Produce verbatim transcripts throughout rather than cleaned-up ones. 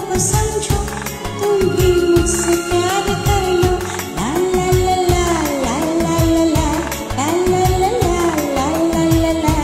को समझो, तुम भी मुझसे प्यार कर लो। ला ला ला ला ला ला ला ला ला ला ला ला ला ला।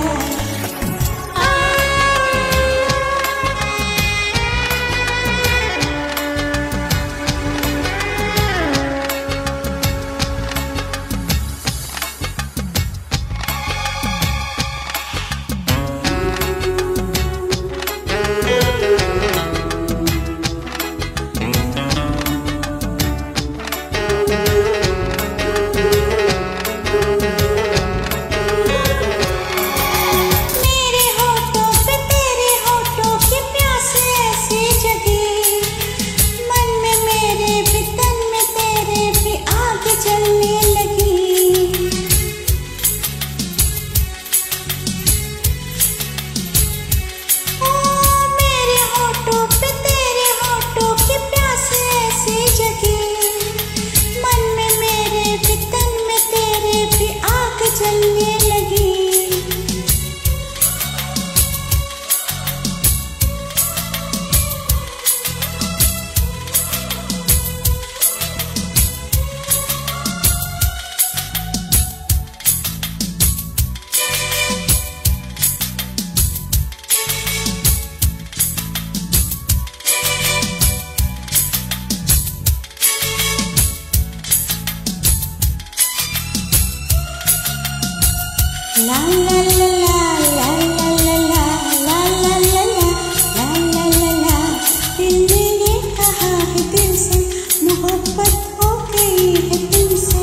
La la la la la la la la la la la la la la la। दिल ने ये कहा है दिल से, मोहब्बत हो गई है तुमसे।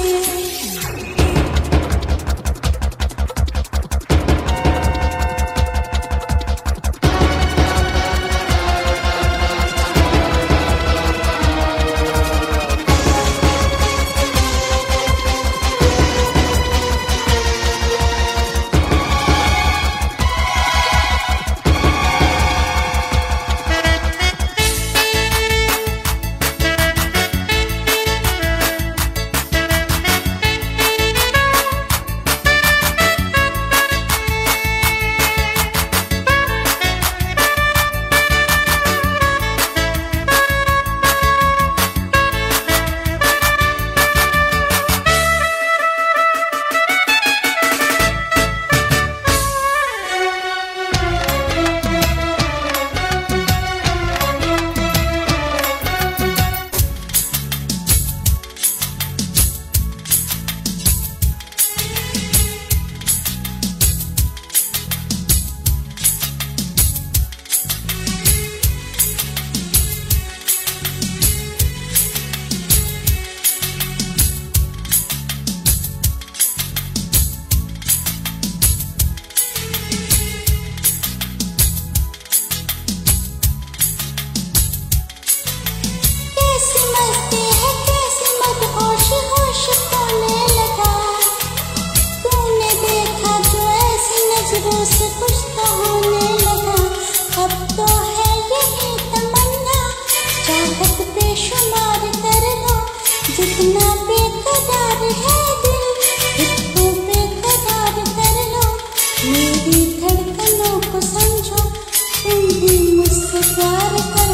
से कुछ तो होने लगा, अब तो है यही तमन्ना, चाहत बेशुमार कर लो, जितना बेकरार है दिल, इसको बेकरार कर लो, मेरी धड़कनों को समझो, तुम भी मुझसे प्यार कर